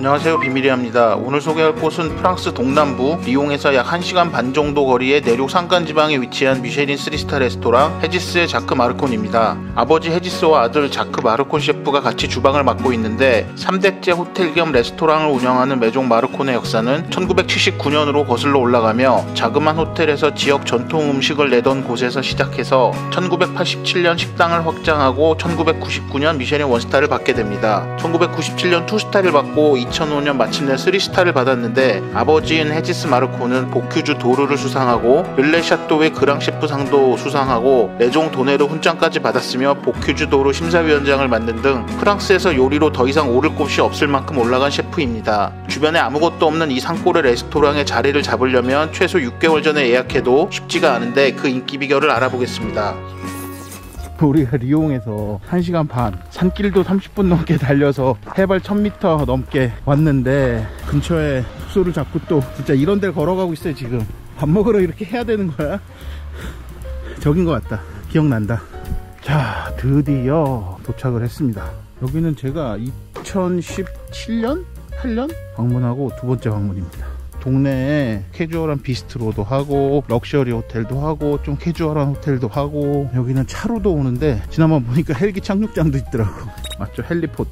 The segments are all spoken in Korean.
안녕하세요, 비밀이합니다. 오늘 소개할 곳은 프랑스 동남부 리옹에서 약 1시간 반 정도 거리의 내륙 산간지방에 위치한 미쉐린 3스타 레스토랑 헤지스의 자크 마르콘입니다. 아버지 헤지스와 아들 자크 마르콘 셰프가 같이 주방을 맡고 있는데 3대째 호텔 겸 레스토랑을 운영하는 메종 마르콘의 역사는 1979년으로 거슬러 올라가며 자그만 호텔에서 지역 전통 음식을 내던 곳에서 시작해서 1987년 식당을 확장하고 1999년 미쉐린 1스타를 받게 됩니다. 1997년 2스타를 받고 2005년 마침내 3스타를 받았는데 아버지인 헤지스 마르콘은 보큐주 도르를 수상하고 르레 샤또의 그랑 셰프 상도 수상하고 레종 도네르 훈장까지 받았으며 보큐주 도르 심사위원장을 맡는 등 프랑스에서 요리로 더 이상 오를 곳이 없을 만큼 올라간 셰프입니다. 주변에 아무것도 없는 이 산골의 레스토랑에 자리를 잡으려면 최소 6개월 전에 예약해도 쉽지가 않은데 그 인기 비결을 알아보겠습니다. 우리가 리옹에서 1시간 반, 산길도 30분 넘게 달려서 해발 1000m 넘게 왔는데 근처에 숙소를 잡고 또 진짜 이런 데를 걸어가고 있어요. 지금 밥 먹으러 이렇게 해야 되는 거야? 저긴 것 같다. 기억난다. 자, 드디어 도착을 했습니다. 여기는 제가 2017년? 8년? 방문하고 두 번째 방문입니다. 동네에 캐주얼한 비스트로도 하고 럭셔리 호텔도 하고 좀 캐주얼한 호텔도 하고 여기는 차로도 오는데 지난번 보니까 헬기 착륙장도 있더라고. 맞죠? 헬리포트.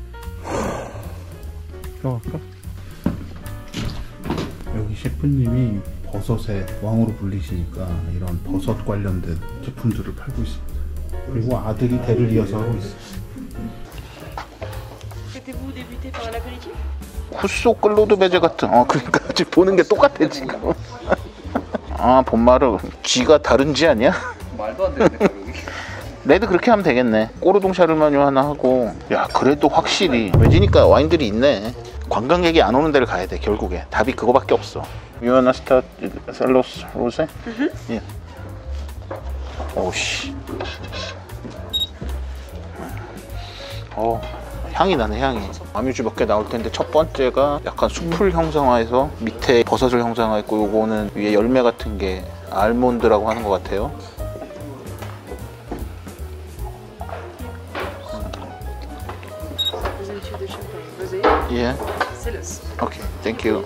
들어갈까? 여기 셰프님이 버섯의 왕으로 불리시니까 이런 버섯 관련된 제품들을 팔고 있습니다. 그리고 아들이 대를 이어서 하고 있어요. 후소 클로드 베제 같은 그러니까 지금 보는 게 똑같아 지금. 아, 본마르 쥐가 다른 쥐 아니야? 말도 안 되는데 가격이. 레드 그렇게 하면 되겠네. 꼬르동 샤르마뉴 하나 하고. 야, 그래도 확실히 외지니까 와인들이 있네. 관광객이 안 오는 데를 가야 돼. 결국에 답이 그거밖에 없어. 유아나 스타 셀로스 로세? 예. 오씨. 향이 나네. 향이 아뮤즈 몇 개 나올 텐데 첫 번째가 약간 숲을 형상화해서 밑에 버섯을 형상화했고 요거는 위에 열매 같은 게 알몬드라고 하는 것 같아요. 예. 오케이, 땡큐.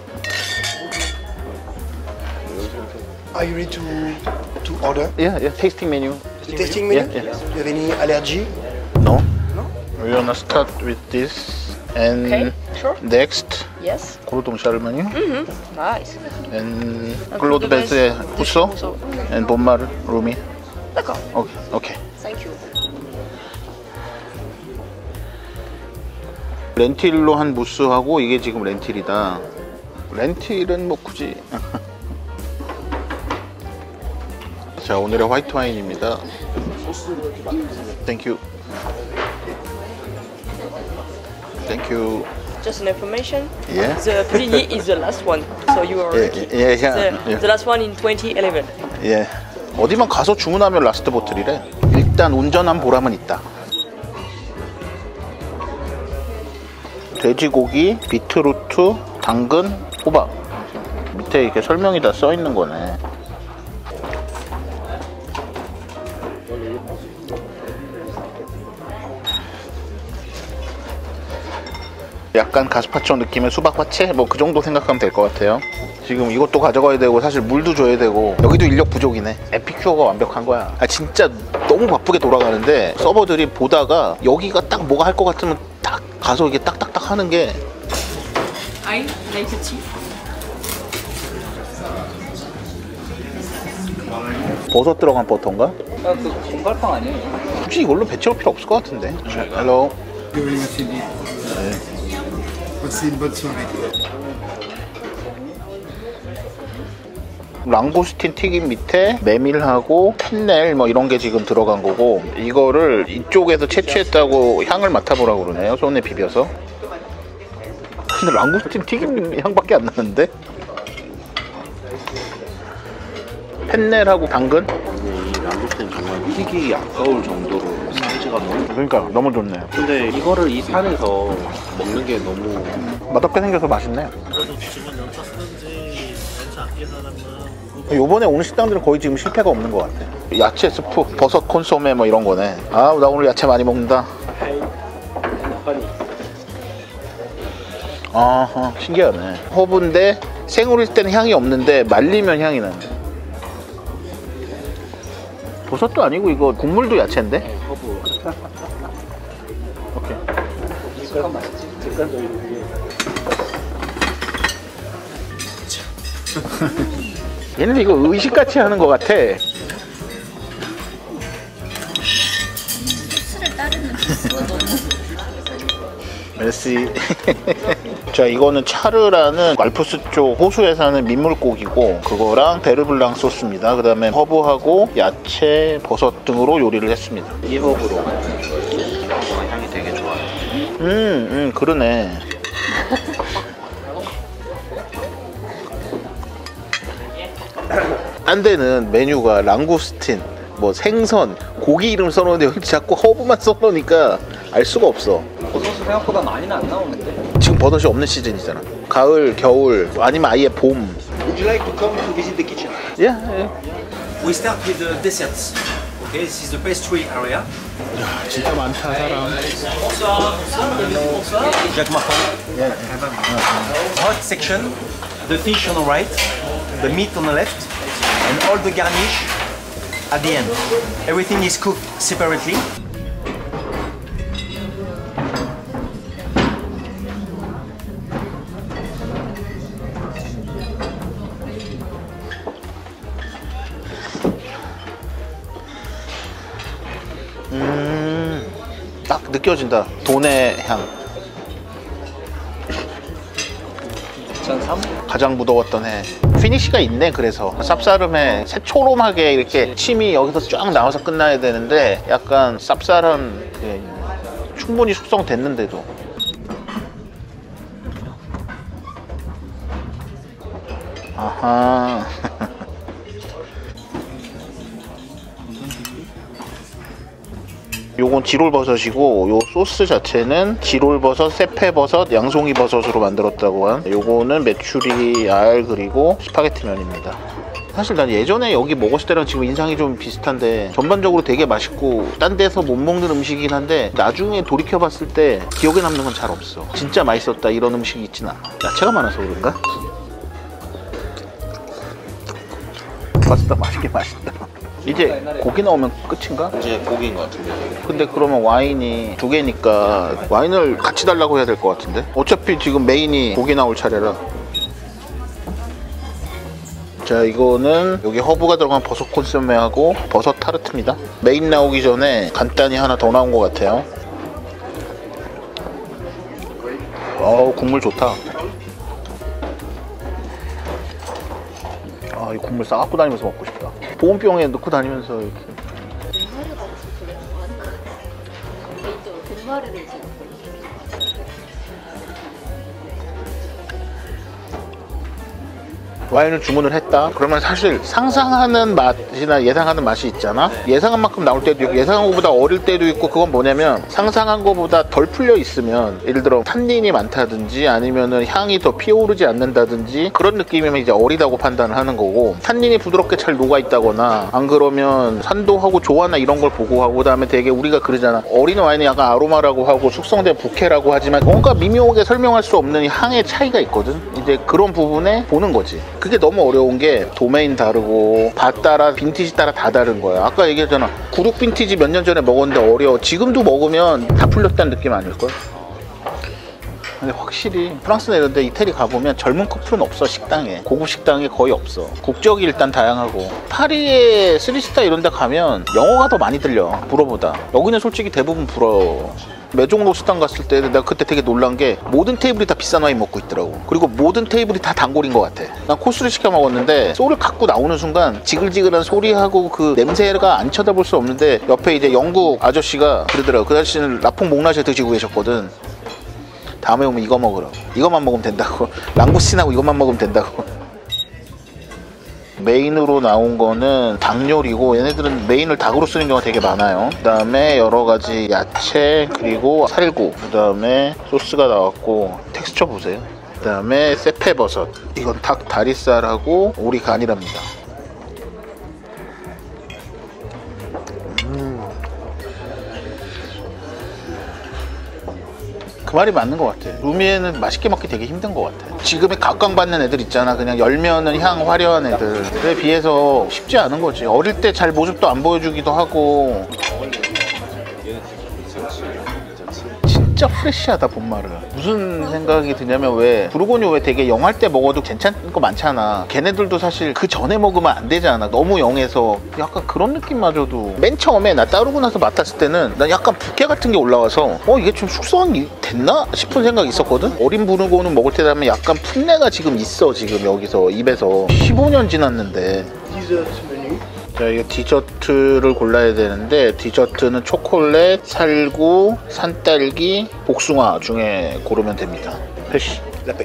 Are you ready to order? Yeah, tasting menu. The tasting menu? Yeah. Do you have any allergy? No. No? We're gonna start with this and Okay, sure. next Yes. 꼬르동 샤르마뉴 Nice. and 클로드 베제 후소 and 본마르 루미. D'accord. 오케이. Thank you. 렌틸로 한 무스하고 이게 지금 렌틸이다. 렌틸은 뭐 굳이. 자, 오늘의 화이트 와인입니다. 땡큐. 땡큐. Just an information. Yeah. The Puligny is the last one, so you are lucky. The last one in 2011. 예. 어디만 가서 주문하면 라스트 보틀이래. 일단 운전한 보람은 있다. 돼지고기, 비트루트, 당근, 호박. 밑에 이렇게 설명이 다 써 있는 거네. 약간 가스파초 느낌의 수박 화채? 뭐 그 정도 생각하면 될 것 같아요. 지금 이것도 가져가야 되고 사실 물도 줘야 되고 여기도 인력 부족이네. 에피큐어가 완벽한 거야. 진짜 너무 바쁘게 돌아가는데 서버들이 보다가 여기가 딱 뭐가 할 것 같으면 딱 가서 이게 딱딱딱 하는 게. I like the tea. 버섯 들어간 버터인가? 그 공갈빵 아니에요? 굳이 이걸로 배 채울 필요 없을 것 같은데. 헬로. 랑고스틴 튀김 밑에 메밀하고 펜넬 뭐 이런 게 지금 들어간 거고 이거를 이쪽에서 채취했다고 향을 맡아보라고 그러네요. 손에 비벼서. 근데 랑고스틴 튀김 향밖에 안 나는데? 펜넬하고 당근? 이 랑고스틴 정말 튀기 아까울 정도로 사이즈가 너무. 그러니까 너무 좋네요. 근데 이거를 이 산에서 먹는 게 너무 맛없게 생겨서 맛있네. 요번에 오는 식당들은 거의 지금 실패가 없는 것 같아. 야채 스프, 버섯 콘소메 뭐 이런 거네. 아, 나 오늘 야채 많이 먹는다. 아하, 신기하네. 허브인데 생으로일 때는 향이 없는데 말리면 향이 나네. 버섯도 아니고 이거 국물도 야채인데? 허브. 오케이. 익숙한 맛이지. 얘는 이거 의식같이 하는 것 같아. 술을 따르는 기수가 너무. 메시. 자, 이거는 차르라는 알프스 쪽 호수에 사는 민물고기고, 그거랑 베르블랑 소스입니다. 그 다음에 허브하고 야채, 버섯 등으로 요리를 했습니다. 이 허브로 향이 되게 좋아요. 그러네. 딴 데는 메뉴가 랑구스틴, 뭐 생선, 고기 이름 써놓는데 여기 자꾸 허브만 써놓으니까 알 수가 없어. 버섯은 생각보다 많이는 안 나오는데. 지금 버섯이 없는 시즌이잖아. 가을, 겨울, 아니면 아예 봄. Would you like to come to visit the kitchen? 예. We start with the desserts. Okay, this is the pastry area. 진짜 많다, 사람. Jacques Martin. Hot section, the fish on the right, the meat on the left, and all the garnish at the end. Everything is cooked separately. 딱 느껴진다. 돈의 향. 2003? 가장 무더웠던 해. 피니쉬가 있네. 그래서 쌉싸름해. 새초롬하게 이렇게 침이 여기서 쫙 나와서 끝나야 되는데 약간 쌉쌀한, 예, 충분히 숙성됐는데도. 아하. 요건 지롤버섯이고, 요 소스 자체는 지롤버섯, 세페버섯, 양송이버섯으로 만들었다고 한, 요거는 메추리 알 그리고 스파게티면입니다. 사실 난 예전에 여기 먹었을 때랑 지금 인상이 좀 비슷한데 전반적으로 되게 맛있고 딴 데서 못 먹는 음식이긴 한데 나중에 돌이켜봤을 때 기억에 남는 건 잘 없어. 진짜 맛있었다 이런 음식이 있진 않아. 야채가 많아서 그런가? 맛있다. 맛있게 맛있다. 이제 고기 나오면 끝인가? 이제 고기인 것 같은데. 근데 그러면 와인이 두 개니까 와인을 같이 달라고 해야 될 것 같은데? 어차피 지금 메인이 고기 나올 차례라. 자, 이거는 여기 허브가 들어간 버섯 콘소메하고 버섯 타르트입니다. 메인 나오기 전에 간단히 하나 더 나온 것 같아요. 국물 좋다. 이 국물 싸갖고 다니면서 먹고 싶다. 보온병에 넣고 다니면서 이렇게. 동마리가 없어 그래. 개인적으로 동마리를 제가 와인을 주문을 했다. 그러면 사실 상상하는 맛이나 예상하는 맛이 있잖아. 예상한 만큼 나올 때도 있고 예상한 것보다 어릴 때도 있고, 그건 뭐냐면 상상한 것보다 덜 풀려 있으면, 예를 들어 탄닌이 많다든지 아니면은 향이 더 피어오르지 않는다든지 그런 느낌이면 이제 어리다고 판단을 하는 거고, 탄닌이 부드럽게 잘 녹아 있다거나 안 그러면 산도하고 조화나 이런 걸 보고 하고, 그다음에 되게 우리가 그러잖아, 어린 와인은 약간 아로마라고 하고 숙성된 부케라고 하지만 뭔가 미묘하게 설명할 수 없는 향의 차이가 있거든. 이제 그런 부분에 보는 거지. 그게 너무 어려운 게 도메인 다르고 밭 따라 빈티지 따라 다 다른 거야. 아까 얘기했잖아, 구룩 빈티지 몇 년 전에 먹었는데 어려워. 지금도 먹으면 다 풀렸다는 느낌 아닐걸? 근데 확실히 프랑스나 이런 데 이태리 가보면 젊은 커플은 없어. 식당에, 고급 식당에 거의 없어. 국적이 일단 다양하고, 파리에 3스타 이런 데 가면 영어가 더 많이 들려, 불어보다. 여기는 솔직히 대부분 불어. 메종 로스탕 갔을 때 내가 그때 되게 놀란 게 모든 테이블이 다 비싼 와인 먹고 있더라고. 그리고 모든 테이블이 다 단골인 것 같아. 난 코스를 시켜 먹었는데 소를 갖고 나오는 순간 지글지글한 소리하고 그 냄새가 안 쳐다볼 수 없는데, 옆에 이제 영국 아저씨가 그러더라고. 그 아저씨는 라퐁 목라시에 드시고 계셨거든. 다음에 오면 이거 먹으라고. 이것만 먹으면 된다고. 랑구스틴하고 이것만 먹으면 된다고. 메인으로 나온 거는 닭 요리고, 얘네들은 메인을 닭으로 쓰는 경우가 되게 많아요. 그 다음에 여러가지 야채, 그리고 살구, 그 다음에 소스가 나왔고, 텍스처 보세요. 그 다음에 세페버섯, 이건 닭 다리살하고 오리 간이랍니다. 그 말이 맞는 것 같아. 루미에는 맛있게 먹기 되게 힘든 것 같아. 지금의 각광받는 애들 있잖아. 그냥 열면은 향 화려한 애들에 비해서 쉽지 않은 거지. 어릴 때 잘 모습도 안 보여주기도 하고. 진짜 프레시하다 본마르. 무슨 생각이 드냐면 왜 부르고뉴 왜 되게 영할 때 먹어도 괜찮은 거 많잖아. 걔네들도 사실 그 전에 먹으면 안 되잖아. 너무 영해서 약간 그런 느낌마저도 맨 처음에 나 따르고 나서 맡았을 때는 난 약간 부캐 같은 게 올라와서 이게 좀 숙성이 됐나 싶은 생각이 있었거든. 어린 부르고뉴 먹을 때 되면 약간 풋내가 지금 있어. 지금 여기서 입에서 15년 지났는데. 자, 이거 디저트를 골라야 되는데 디저트는 초콜릿, 살구, 산딸기, 복숭아 중에 고르면 됩니다. 패시.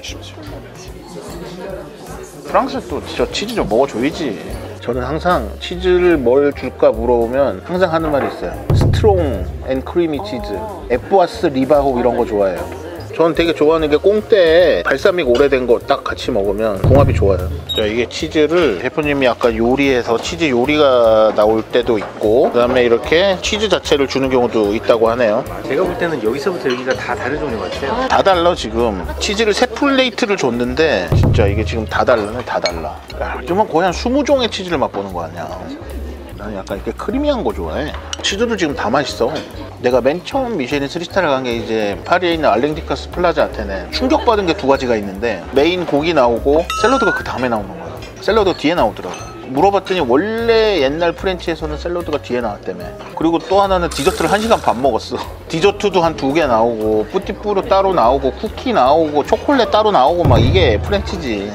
프랑스 또 치즈 좀 먹어줘야지. 저는 항상 치즈를 뭘 줄까 물어보면 항상 하는 말이 있어요. 스트롱 앤 크리미 치즈, 에쁘아스 리바호 이런 거 좋아해요. 저는 되게 좋아하는 게 꽁대에 발사믹 오래된 거 딱 같이 먹으면 궁합이 좋아요. 자, 이게 치즈를 대표님이 아까 요리해서 치즈 요리가 나올 때도 있고, 그 다음에 이렇게 치즈 자체를 주는 경우도 있다고 하네요. 제가 볼 때는 여기서부터 여기가 다 다른 종류 같아요. 다 달라. 지금 치즈를 3플레이트를 줬는데 진짜 이게 지금 다 달라네. 다 달라. 야, 요즘은 거의 한 20종의 치즈를 맛보는 거 아니야. 나는 약간 이렇게 크리미한 거 좋아해. 치즈도 지금 다 맛있어. 내가 맨 처음 미쉐린 3스타를 간 게 이제 파리에 있는 알랭디카스 플라자 아테네. 충격받은 게 2가지가 있는데 메인 고기 나오고 샐러드가 그 다음에 나오는 거야. 샐러드가 뒤에 나오더라고. 물어봤더니 원래 옛날 프렌치에서는 샐러드가 뒤에 나왔다며. 그리고 또 하나는 디저트를 1시간 반 먹었어. 디저트도 한 2개 나오고 뿌띠뿌르 따로 나오고 쿠키 나오고 초콜릿 따로 나오고 막 이게 프렌치지.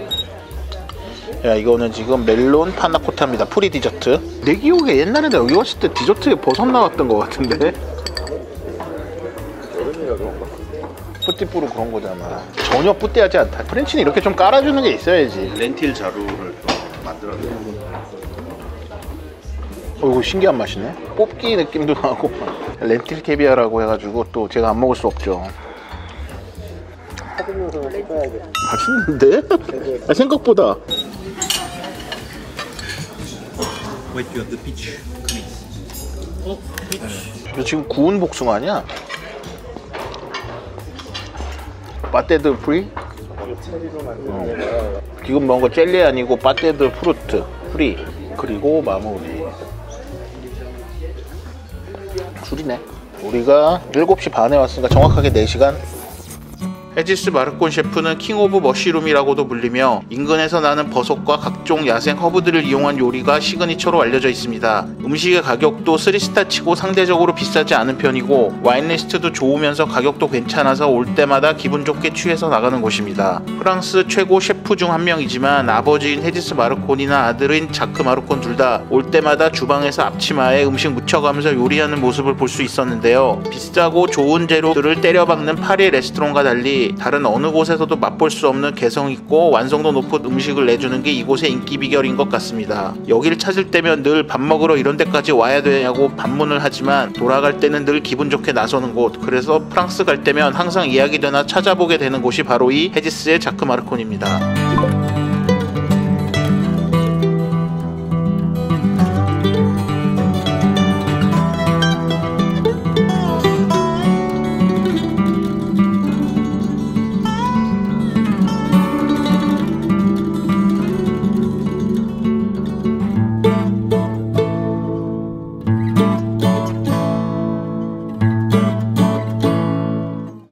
야, 이거는 지금 멜론 파나코타입니다. 프리 디저트. 내 기억에 옛날에 내가 여기 왔을 때 디저트에 버섯 나왔던 것 같은데. 뿌띠뿌르 그런 거잖아. 전혀 뿌띠하지 않다. 프렌치는 이렇게 좀 깔아주는 게 있어야지. 렌틸 자루를 또 만들었네요. 이거 신기한 맛이네. 뽑기 느낌도 나고. 렌틸 캐비아라고 해가지고 또 제가 안 먹을 수 없죠. 맛있는데? 생각보다. Wait, you have the peach. 이거 지금 구운 복숭아냐? 빠테드 프리? 지금 먹은 거 젤리 아니고 빠테드 프루트 프리. 그리고 마무리 줄이네. 우리가 7시 반에 왔으니까 정확하게 4시간. 헤지스 마르콘 셰프는 킹 오브 머쉬룸이라고도 불리며 인근에서 나는 버섯과 각종 야생 허브들을 이용한 요리가 시그니처로 알려져 있습니다. 음식의 가격도 3스타 치고 상대적으로 비싸지 않은 편이고 와인 리스트도 좋으면서 가격도 괜찮아서 올 때마다 기분 좋게 취해서 나가는 곳입니다. 프랑스 최고 셰프 중 한 명이지만 아버지인 헤지스 마르콘이나 아들인 자크 마르콘 둘 다 올 때마다 주방에서 앞치마에 음식 묻혀가면서 요리하는 모습을 볼 수 있었는데요. 비싸고 좋은 재료들을 때려박는 파리 레스토랑과 달리 다른 어느 곳에서도 맛볼 수 없는 개성있고 완성도 높은 음식을 내주는 게 이곳의 인기 비결인 것 같습니다. 여기를 찾을 때면 늘 밥 먹으러 이런 데까지 와야 되냐고 반문을 하지만 돌아갈 때는 늘 기분 좋게 나서는 곳. 그래서 프랑스 갈 때면 항상 이야기되나 찾아보게 되는 곳이 바로 이 헤지스의 자크 마르콘입니다.